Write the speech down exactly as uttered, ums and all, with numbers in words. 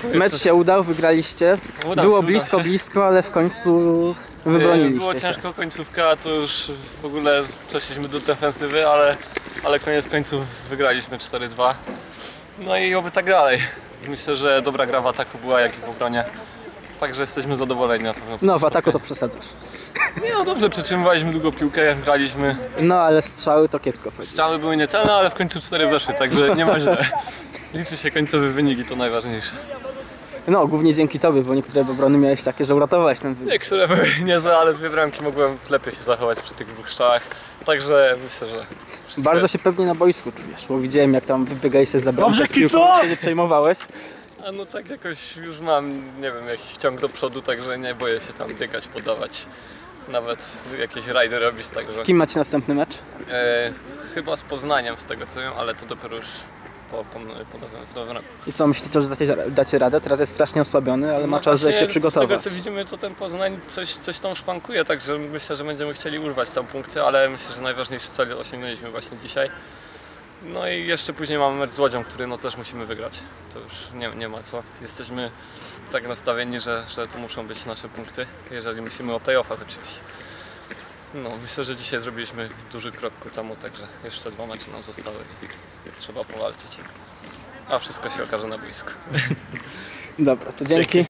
Mecz się udał, wygraliście. Udał Było się, blisko, udał się. blisko, ale w końcu wybroniliście Było się. ciężko, końcówka, to już w ogóle przeszliśmy do defensywy, ale, ale koniec końców wygraliśmy cztery dwa. No i oby tak dalej. Myślę, że dobra gra w ataku była, jak i w obronie. Także jesteśmy zadowoleni na pewno. No w ataku to przesadzasz. Nie no dobrze, przytrzymywaliśmy długo piłkę, graliśmy. No ale strzały to kiepsko wchodzi. Strzały były niecelne, ale w końcu cztery weszły, także nie ma źle. Liczy się końcowy wynik i to najważniejsze. No głównie dzięki tobie, bo niektóre obrony miałeś takie, że uratowałeś ten wynik. Niektóre były niezłe, ale dwie bramki mogłem lepiej się zachować przy tych dwóch strzałach. Także myślę, że wszystko Bardzo jest. się pewnie na boisku czujesz, bo widziałem jak tam wybiegałeś się za bramkę Dobrze, z piłką, Kico! się nie przejmowałeś. A no tak jakoś już mam, nie wiem, jakiś ciąg do przodu, także nie boję się tam biegać, podawać. Nawet jakieś rajdy robić, także... Z kim macie następny mecz? E, chyba z Poznaniem z tego co wiem, ale to dopiero już po, po, po nowym, w nowym roku. I co, myślicie, że dacie, dacie radę? Teraz jest strasznie osłabiony, ale ma No czas, żeby właśnie się przygotować. Z tego co widzimy, to ten Poznań coś, coś tam szwankuje, także myślę, że będziemy chcieli urwać tam punkty, ale myślę, że najważniejszy cel osiągnęliśmy właśnie dzisiaj. No i jeszcze później mamy mecz z Łodzią, który no też musimy wygrać. To już nie, nie ma co. Jesteśmy tak nastawieni, że, że to muszą być nasze punkty, jeżeli myślimy o playoffach oczywiście. No myślę, że dzisiaj zrobiliśmy duży krok ku temu, także jeszcze dwa mecze nam zostały i trzeba powalczyć. A wszystko się okaże na boisku. Dobra, to dzięki.